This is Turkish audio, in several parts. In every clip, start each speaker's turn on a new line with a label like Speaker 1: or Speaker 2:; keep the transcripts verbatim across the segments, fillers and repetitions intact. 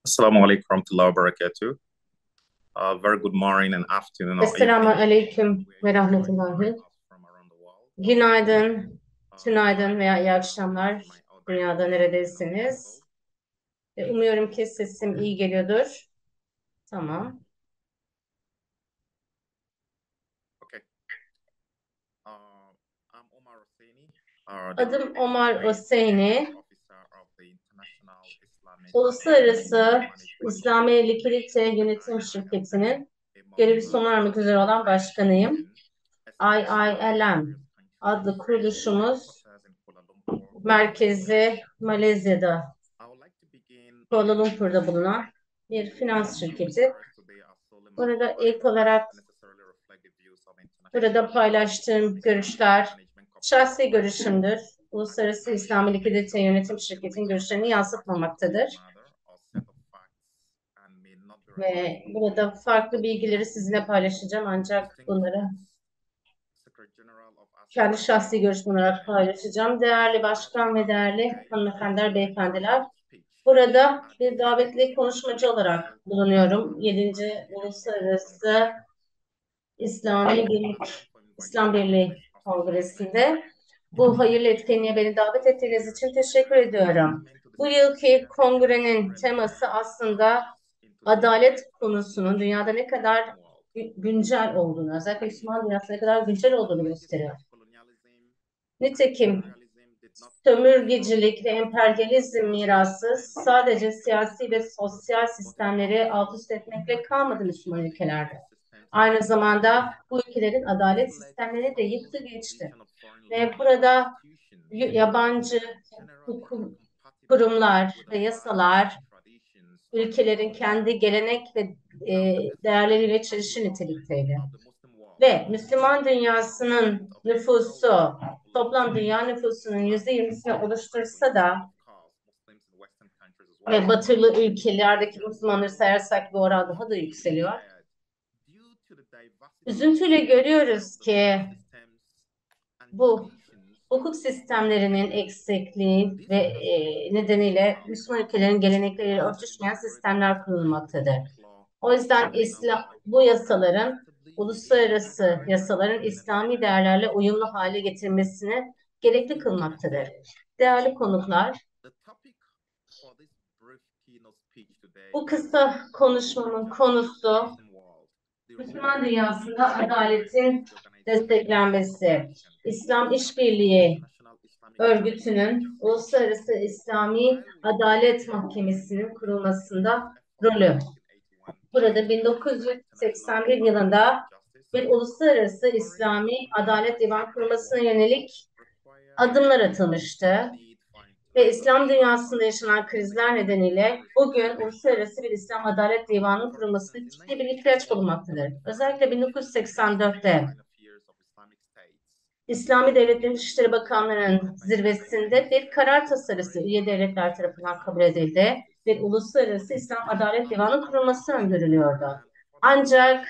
Speaker 1: Assalamu alaikum warahmatullahi wabarakatuh. Uh, very good morning and afternoon or
Speaker 2: Esselamu
Speaker 1: evening.
Speaker 2: Aleyküm ve Rahmetullahi.
Speaker 1: From around the world.
Speaker 2: Günaydın,
Speaker 1: Uh,
Speaker 2: tünaydın veya iyi akşamlar.
Speaker 1: my audio
Speaker 2: Dünyada
Speaker 1: is
Speaker 2: neredeyseniz.
Speaker 1: audible.
Speaker 2: E, Umuyorum ki sesim iyi geliyordur. Tamam.
Speaker 1: Okay. Uh, I'm Omar Hosseini, uh, the
Speaker 2: Adım Omar
Speaker 1: Great
Speaker 2: Hosseini.
Speaker 1: Officer of the International Islamic
Speaker 2: Uluslararası
Speaker 1: Management
Speaker 2: İslami Likidite Yönetim Şirketi'nin görevi sona ermek üzere olan başkanıyım. I I L M adlı kuruluşumuz merkezi Malezya'da,
Speaker 1: I would like to begin
Speaker 2: Kuala Lumpur'da bulunan bir finans şirketi. Burada ilk olarak burada paylaştığım görüşler şahsi görüşümdür. Uluslararası İslami Likidite Yönetim Şirketi'nin görüşlerini yansıtmamaktadır. Ve burada farklı bilgileri sizinle paylaşacağım ancak bunları kendi şahsi görüşüm olarak paylaşacağım. Değerli başkan ve değerli hanımefendiler, beyefendiler, burada bir davetli konuşmacı olarak bulunuyorum. yedinci Uluslararası İslami Birlik, İslam Birliği Kongresi'nde. Bu hayırlı etkinliğe beni davet ettiğiniz için teşekkür ediyorum. Bu yılki kongrenin teması aslında adalet konusunun dünyada ne kadar güncel olduğunu, özellikle Müslüman dünyasında ne kadar güncel olduğunu gösteriyor. Nitekim sömürgecilik ve emperyalizm mirası sadece siyasi ve sosyal sistemleri alt üst etmekle kalmadı Müslüman ülkelerde. Aynı zamanda bu ülkelerin adalet sistemleri de yıktı geçti. Ve burada yabancı hukum, kurumlar ve yasalar ülkelerin kendi gelenek ve e, değerleriyle çelişir nitelikteydi. Ve Müslüman dünyasının nüfusu toplam dünya nüfusunun yüzde yirmisini oluştursa da ve batılı ülkelerdeki Müslümanları sayarsak bu oran daha da yükseliyor. Üzüntüyle görüyoruz ki bu hukuk sistemlerinin eksikliği ve e, nedeniyle Müslüman ülkelerin gelenekleriyle örtüşmeyen sistemler kurulmaktadır. O yüzden İslam, bu yasaların, uluslararası yasaların İslami değerlerle uyumlu hale getirmesini gerekli kılmaktadır. Değerli konuklar, bu kısa konuşmamın konusu Müslüman dünyasında adaletin desteklenmesi, İslam İşbirliği Örgütü'nün Uluslararası İslami Adalet Mahkemesi'nin kurulmasında rolü. Burada bin dokuz yüz seksen bir yılında bir Uluslararası İslami Adalet Divanı kurulmasına yönelik adımlar atılmıştı. Ve İslam dünyasında yaşanan krizler nedeniyle bugün uluslararası bir İslam Adalet Divanı'nın kurulmasına ciddi bir ihtiyaç bulunmaktadır. Özellikle bin dokuz yüz seksen dörtte İslami Devletlerin Dışişleri Bakanları'nın zirvesinde bir karar tasarısı üye devletler tarafından kabul edildi ve Uluslararası İslam Adalet Divanı'nın kurulması öngörülüyordu. Ancak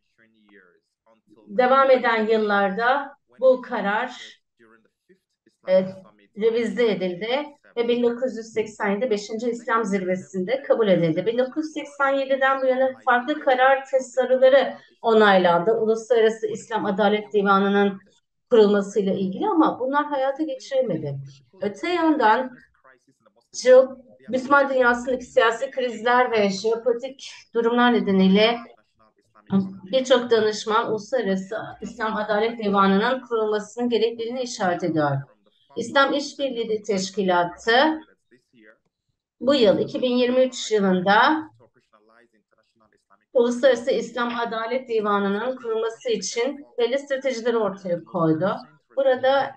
Speaker 2: devam eden yıllarda bu karar e, revize edildi ve bin dokuz yüz seksen yedi beşinci İslam Zirvesi'nde kabul edildi. bin dokuz yüz seksen yediden bu yana farklı karar tasarıları onaylandı. Uluslararası İslam Adalet Divanı'nın kurulmasıyla ilgili ama bunlar hayata geçirilmedi. Öte yandan Müslüman dünyasındaki siyasi krizler ve jeopolitik durumlar nedeniyle birçok danışman Uluslararası İslam Adalet Divanı'nın kurulmasının gerekliliğini işaret ediyor. İslam İşbirliği Teşkilatı bu yıl iki bin yirmi üç yılında Uluslararası İslam Adalet Divanı'nın kurulması için belli stratejileri ortaya koydu. Burada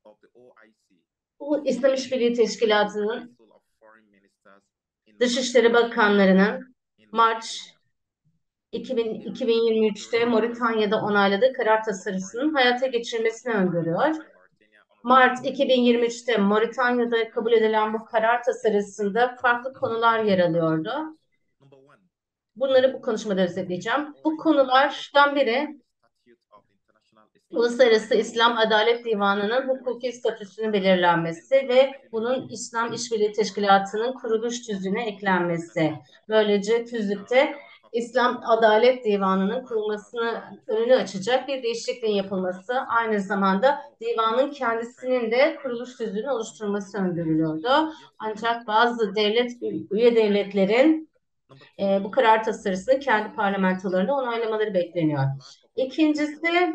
Speaker 2: bu İslam İşbirliği Teşkilatı'nın Dışişleri Bakanları'nın Mart iki bin, iki bin yirmi üçte Moritanya'da onayladığı karar tasarısının hayata geçirilmesini öngörüyor. Mart iki bin yirmi üçte Moritanya'da kabul edilen bu karar tasarısında farklı konular yer alıyordu. Bunları bu konuşmada özetleyeceğim. Bu konulardan biri Uluslararası İslam Adalet Divanı'nın hukuki statüsünün belirlenmesi ve bunun İslam İşbirliği Teşkilatı'nın kuruluş tüzüğüne eklenmesi. Böylece tüzükte İslam Adalet Divanı'nın kurulmasını önünü açacak bir değişikliğin yapılması, aynı zamanda divanın kendisinin de kuruluş tüzüğünü oluşturması öngörülüyordu. Ancak bazı devlet üye devletlerin e, bu karar tasarısını kendi parlamentolarında onaylamaları bekleniyor. İkincisi,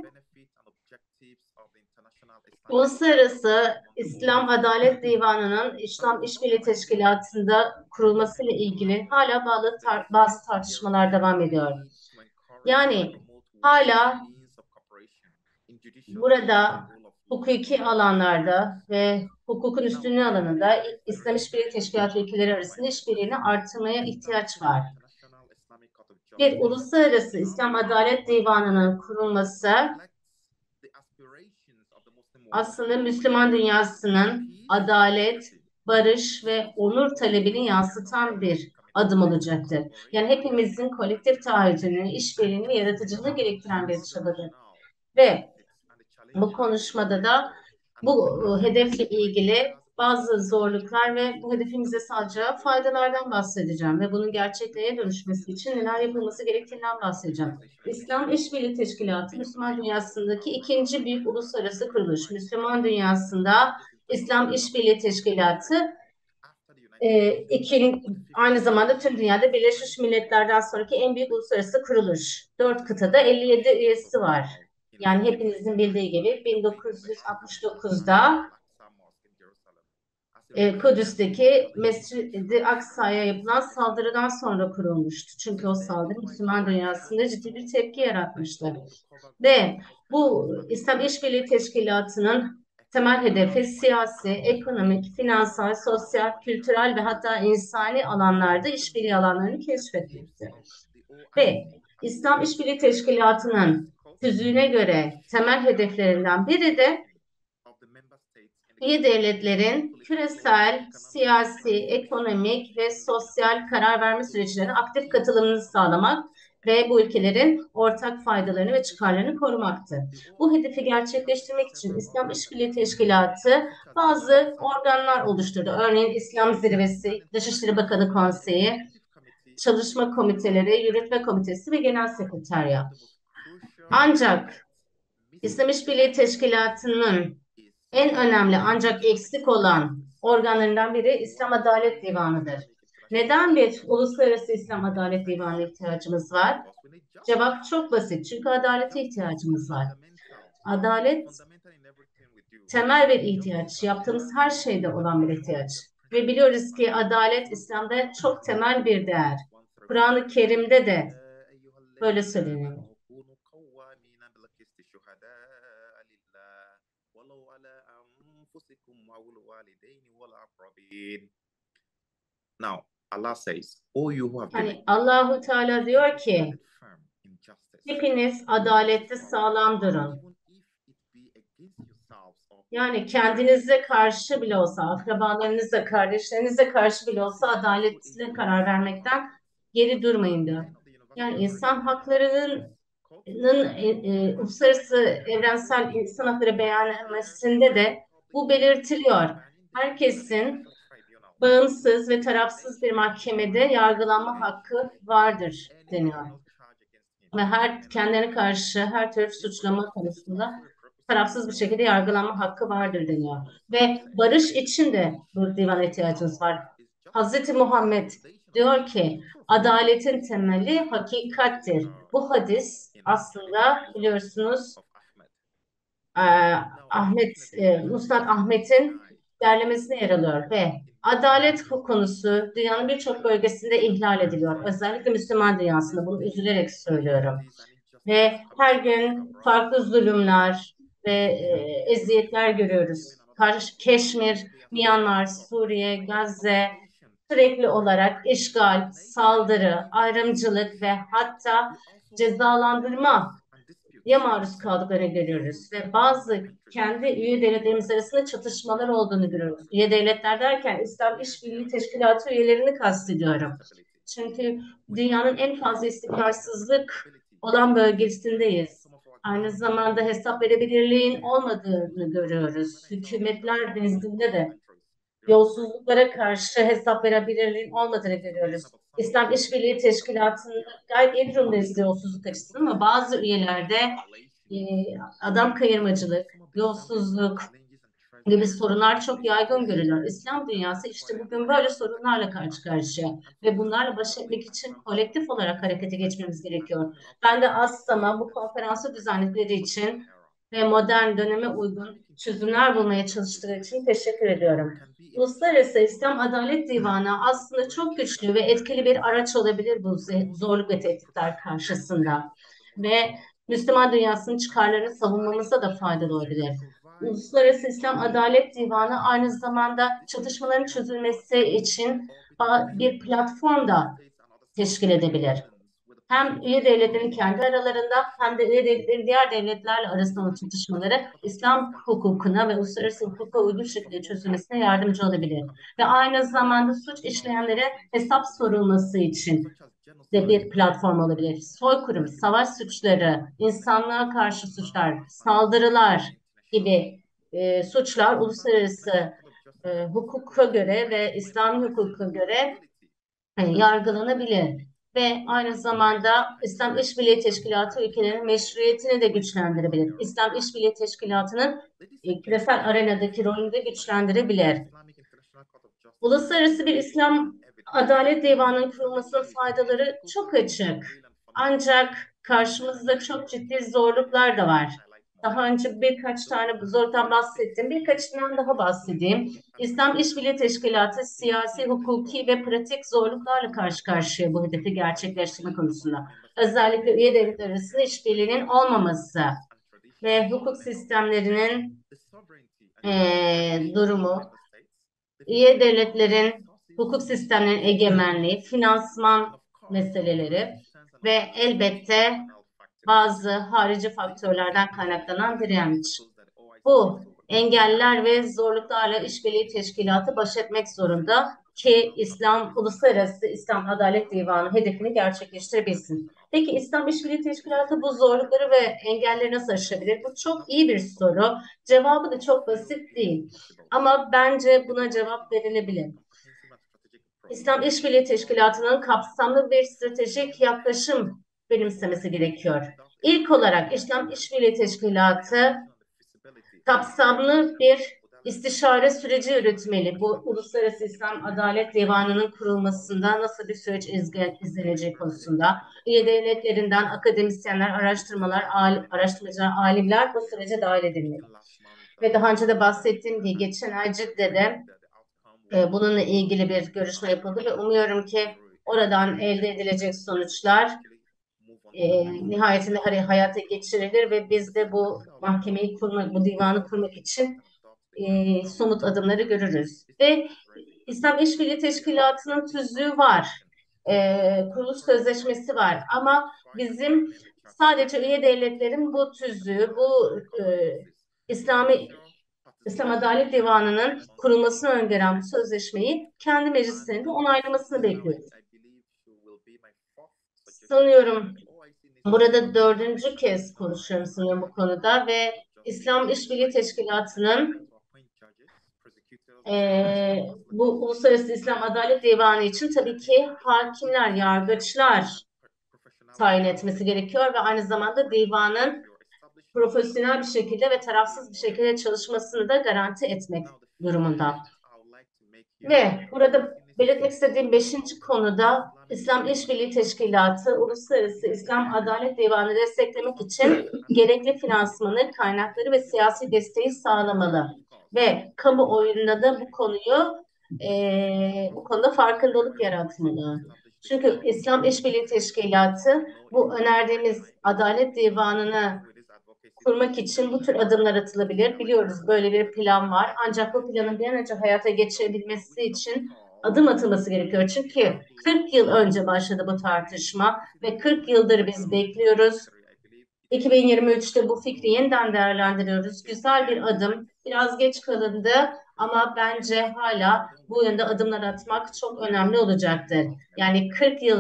Speaker 2: Uluslararası İslam Adalet Divanı'nın İslam İşbirliği Teşkilatı'nda kurulması ile ilgili hala bağlı tar bazı tartışmalar devam ediyor. Yani hala burada hukuki alanlarda ve hukukun üstünlüğü alanında İslam İşbirliği Teşkilatı ülkeleri arasında işbirliğini artırmaya ihtiyaç var. Bir Uluslararası İslam Adalet Divanı'nın kurulması aslında Müslüman dünyasının adalet, barış ve onur talebini yansıtan bir adım olacaktır. Yani hepimizin kolektif taahhüdünü, işbirliğini ve yaratıcılığı gerektiren bir çabadır. Ve bu konuşmada da bu hedefle ilgili bazı zorluklar ve bu hedefimize sağlayacağı faydalardan bahsedeceğim ve bunun gerçekliğe dönüşmesi için neler yapılması gerektiğinden bahsedeceğim. İslam İşbirliği Teşkilatı, Müslüman dünyasındaki ikinci büyük uluslararası kuruluş. Müslüman dünyasında İslam İşbirliği Teşkilatı e, iki, aynı zamanda tüm dünyada Birleşmiş Milletler'den sonraki en büyük uluslararası kuruluş. Dört kıtada elli yedi üyesi var. Yani hepinizin bildiği gibi bin dokuz yüz altmış dokuzda e, Kudüs'teki Mescid-i Aksa'ya yapılan saldırıdan sonra kurulmuştu. Çünkü o saldırı Müslüman dünyasında ciddi bir tepki yaratmıştı. Ve bu İslam İşbirliği Teşkilatı'nın temel hedefi siyasi, ekonomik, finansal, sosyal, kültürel ve hatta insani alanlarda işbirliği alanlarını keşfetmekti. Ve İslam İşbirliği Teşkilatı'nın tüzüğüne göre temel hedeflerinden biri de üye devletlerin küresel, siyasi, ekonomik ve sosyal karar verme süreçlerine aktif katılımını sağlamak ve bu ülkelerin ortak faydalarını ve çıkarlarını korumaktı. Bu hedefi gerçekleştirmek için İslam İşbirliği Teşkilatı bazı organlar oluşturdu. Örneğin İslam Zirvesi, Dışişleri Bakanı Konseyi, Çalışma Komiteleri, Yürütme Komitesi ve Genel Sekreterya. Ancak İslam İşbirliği Teşkilatı'nın en önemli ancak eksik olan organlarından biri İslam Adalet Divanı'dır. Neden bir Uluslararası İslam Adalet Divanı ihtiyacımız var? Cevap çok basit. Çünkü adalete ihtiyacımız var. Adalet temel bir ihtiyaç. Yaptığımız her şeyde olan bir ihtiyaç. Ve biliyoruz ki adalet İslam'da çok temel bir değer. Kur'an-ı Kerim'de de böyle söyleniyor.
Speaker 1: Now, Allah says, "Oh, you who have
Speaker 2: hani Allahu Teala diyor ki, hepiniz adalette sağlam durun. Yani kendinize karşı bile olsa, akrabalarınıza, kardeşlerinize karşı bile olsa adaletle karar vermekten geri durmayın diyor. Yani insan haklarının e, e, uluslararası evrensel insan hakları beyannamesinde de bu belirtiliyor. Herkesin bağımsız ve tarafsız bir mahkemede yargılanma hakkı vardır deniyor. Ve her kendilerine karşı her tür suçlama konusunda tarafsız bir şekilde yargılanma hakkı vardır deniyor. Ve barış için de bu divana ihtiyacımız var. Hazreti Muhammed diyor ki adaletin temeli hakikattir. Bu hadis aslında biliyorsunuz e, Ahmet e, Musnad Ahmet'in derlemesine yer alıyor ve adalet konusu dünyanın birçok bölgesinde ihlal ediliyor. Özellikle Müslüman dünyasında bunu üzülerek söylüyorum. Ve her gün farklı zulümler ve e, eziyetler görüyoruz. Karşı Keşmir, Myanmar, Suriye, Gazze sürekli olarak işgal, saldırı, ayrımcılık ve hatta cezalandırma ya maruz kaldıklarını görüyoruz ve bazı kendi üye devletlerimiz arasında çatışmalar olduğunu görüyoruz. Üye devletler derken İslam İşbirliği Teşkilatı üyelerini kastediyorum. Çünkü dünyanın en fazla istikrarsızlık olan bölgesindeyiz. Aynı zamanda hesap verebilirliğin olmadığını görüyoruz. Hükümetler nezdinde de yolsuzluklara karşı hesap verebilirliğin olmadığını görüyoruz. İslam İşbirliği Teşkilatı'nda gayet iyi durumdayız yolsuzluk açısından ama bazı üyelerde e, adam kayırmacılık, yolsuzluk gibi sorunlar çok yaygın görülüyor. İslam dünyası işte bugün böyle sorunlarla karşı karşıya ve bunlarla baş etmek için kolektif olarak harekete geçmemiz gerekiyor. Ben de Assam'a bu konferansı düzenledikleri için ve modern döneme uygun çözümler bulmaya çalıştığı için teşekkür ediyorum. Uluslararası İslam Adalet Divanı aslında çok güçlü ve etkili bir araç olabilir bu zorluk ve tehditler karşısında ve Müslüman dünyasının çıkarlarını savunmamıza da faydalı olabilir. Uluslararası İslam Adalet Divanı aynı zamanda çatışmaların çözülmesi için bir platform da teşkil edebilir. Hem üye devletlerin kendi aralarında hem de üye devletlerin diğer devletlerle arasında olan çatışmaları İslam hukukuna ve uluslararası hukuka uygun şekilde çözülmesine yardımcı olabilir. Ve aynı zamanda suç işleyenlere hesap sorulması için de bir platform olabilir. Soykırım, savaş suçları, insanlığa karşı suçlar, saldırılar gibi e, suçlar uluslararası e, hukuka göre ve İslami hukuka göre yani yargılanabilir ve aynı zamanda İslam İşbirliği Teşkilatı ülkelerin meşruiyetini de güçlendirebilir. İslam İşbirliği Teşkilatı'nın e, küresel arenadaki rolünü de güçlendirebilir. Uluslararası bir İslam Adalet Divanı'nın kurulmasının faydaları çok açık. Ancak karşımızda çok ciddi zorluklar da var. Daha önce birkaç tane zorluktan bahsettim. Birkaçından daha bahsedeyim. İslam İşbirliği Teşkilatı siyasi, hukuki ve pratik zorluklarla karşı karşıya bu hedefi gerçekleştirme konusunda. Özellikle üye devletler arasında işbirliğinin olmaması ve hukuk sistemlerinin e, durumu, üye devletlerin hukuk sistemlerinin egemenliği, finansman meseleleri ve elbette bazı harici faktörlerden kaynaklanan direnç. Bu engeller ve zorluklarla işbirliği teşkilatı baş etmek zorunda ki İslam Uluslararası İslam Adalet Divanı hedefini gerçekleştirebilsin. Peki İslam İşbirliği Teşkilatı bu zorlukları ve engelleri nasıl aşabilir? Bu çok iyi bir soru. Cevabı da çok basit değil. Ama bence buna cevap verilebilir. İslam İşbirliği Teşkilatı'nın kapsamlı bir stratejik yaklaşım benimsemesi gerekiyor. İlk olarak İslam İşbirliği Teşkilatı kapsamlı bir istişare süreci yürütmeli. Bu Uluslararası İslam Adalet Divanı'nın kurulmasında nasıl bir süreç izleneceği konusunda. Üye devletlerinden akademisyenler, araştırmalar, araştırmacılar, alimler bu sürece dahil edilmeli. Ve daha önce de bahsettiğim gibi geçen ay Cidde'de e, bununla ilgili bir görüşme yapıldı ve umuyorum ki oradan elde edilecek sonuçlar e, nihayetinde hayata geçirilir ve biz de bu mahkemeyi kurmak, bu divanı kurmak için e, somut adımları görürüz. Ve İslam İşbirliği Teşkilatı'nın tüzüğü var. E, kuruluş sözleşmesi var. Ama bizim sadece üye devletlerin bu tüzüğü, bu e, İslami İslam Adalet Divanı'nın kurulmasını öngören bu sözleşmeyi kendi meclislerinde onaylamasını bekliyoruz. Sanıyorum burada dördüncü kez konuşuyorum sanıyorum bu konuda ve İslam İşbirliği Teşkilatı'nın e, bu Uluslararası İslam Adalet Divanı için tabii ki hakimler, yargıçlar tayin etmesi gerekiyor ve aynı zamanda divanın profesyonel bir şekilde ve tarafsız bir şekilde çalışmasını da garanti etmek durumunda. Ve burada belirtmek istediğim beşinci konuda İslam İşbirliği Teşkilatı Uluslararası İslam Adalet Divanı desteklemek için gerekli finansmanı, kaynakları ve siyasi desteği sağlamalı. Ve kamuoyunda da bu konuyu e, bu konuda farkındalık yaratmalı. Çünkü İslam İşbirliği Teşkilatı bu önerdiğimiz Adalet Divanı'nı kurmak için bu tür adımlar atılabilir. Biliyoruz böyle bir plan var. Ancak bu planın bir an önce hayata geçirebilmesi için adım atılması gerekiyor. Çünkü kırk yıl önce başladı bu tartışma ve kırk yıldır biz bekliyoruz. iki bin yirmi üçte bu fikri yeniden değerlendiriyoruz. Güzel bir adım. Biraz geç kalındı ama bence hala bu yönde adımlar atmak çok önemli olacaktır. Yani kırk yıldır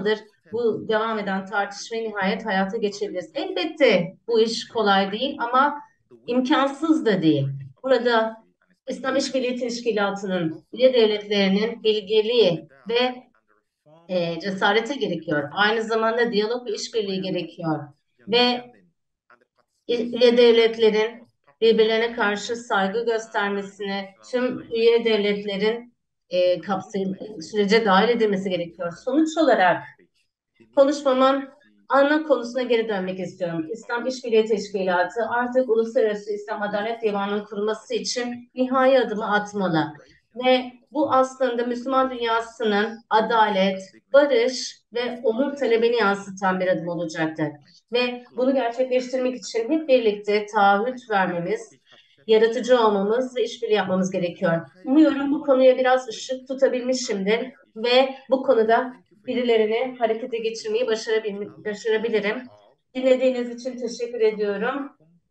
Speaker 2: bu devam eden tartışmayı nihayet hayata geçirebiliriz. Elbette bu iş kolay değil ama imkansız da değil. Burada İslam İşbirliği Teşkilatı'nın, üye devletlerinin bilgeliği ve e, cesareti gerekiyor. Aynı zamanda diyalog ve işbirliği gerekiyor. Ve üye devletlerin birbirlerine karşı saygı göstermesini, tüm üye devletlerin e, kapsayım, sürece dahil edilmesi gerekiyor. Sonuç olarak konuşmamın ana konusuna geri dönmek istiyorum. İslam İşbirliği Teşkilatı artık Uluslararası İslam Adalet Divanı'nın kurulması için nihai adımı atmalı. Ve bu aslında Müslüman dünyasının adalet, barış ve onur talebini yansıtan bir adım olacaktır. Ve bunu gerçekleştirmek için hep birlikte taahhüt vermemiz, yaratıcı olmamız ve işbirliği yapmamız gerekiyor. Umuyorum bu konuya biraz ışık tutabilmişimdir ve bu konuda birilerini harekete geçirmeyi başarabilirim. Dinlediğiniz için teşekkür ediyorum.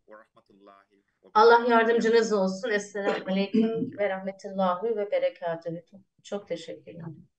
Speaker 2: Allah yardımcınız olsun. Esselamu Aleyküm ve Rahmetullahi ve Berekatühü. Çok teşekkürler.